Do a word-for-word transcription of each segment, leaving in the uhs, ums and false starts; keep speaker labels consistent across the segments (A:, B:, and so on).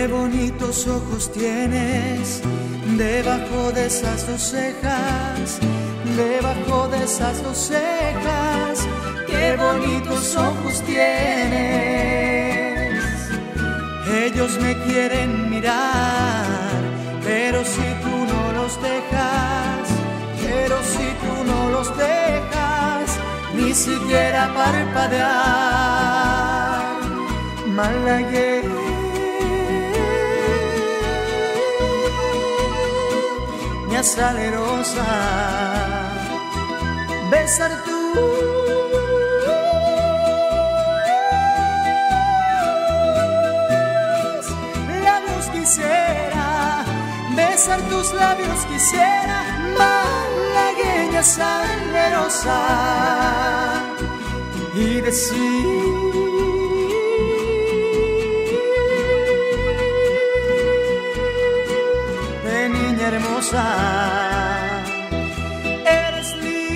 A: Qué bonitos ojos tienes debajo de esas dos cejas, debajo de esas dos cejas. Qué bonitos ojos tienes. Ellos me quieren mirar, pero si tú no los dejas, pero si tú no los dejas, ni siquiera parpadear. Malagueña salerosa, besar tus labios quisiera, besar tus labios quisiera, malagueña salerosa, y decir: hermosa, eres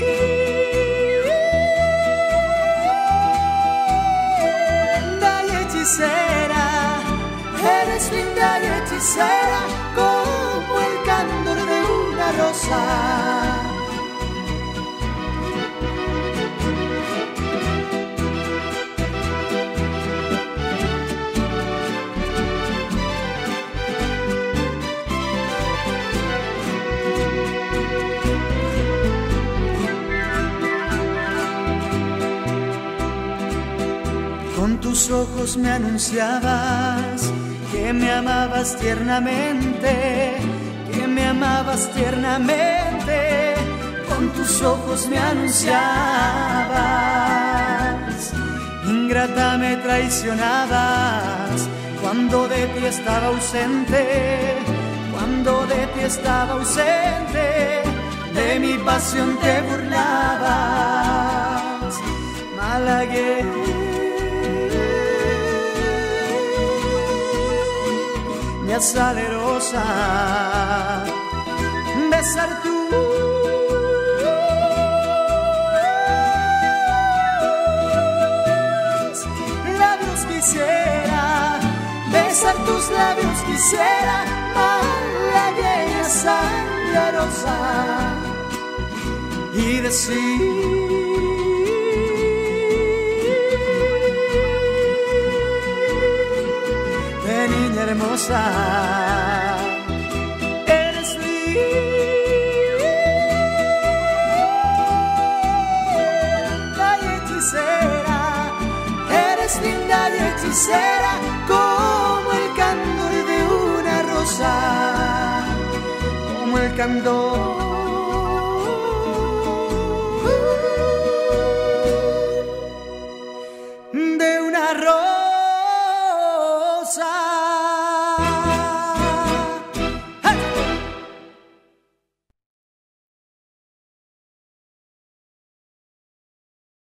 A: linda y hechicera, eres linda y hechicera, como el candor de una rosa. Con tus ojos me anunciabas que me amabas tiernamente, que me amabas tiernamente. Con tus ojos me anunciabas. Ingrata me traicionabas cuando de ti estaba ausente, cuando de ti estaba ausente. De mi pasión te burlabas, malagueña salerosa, besar tus labios quisiera, besar tus labios quisiera, malagueña salerosa, y decir: niña hermosa, eres linda y hechicera, eres linda y hechicera, como el candor de una rosa, como el candor de una rosa.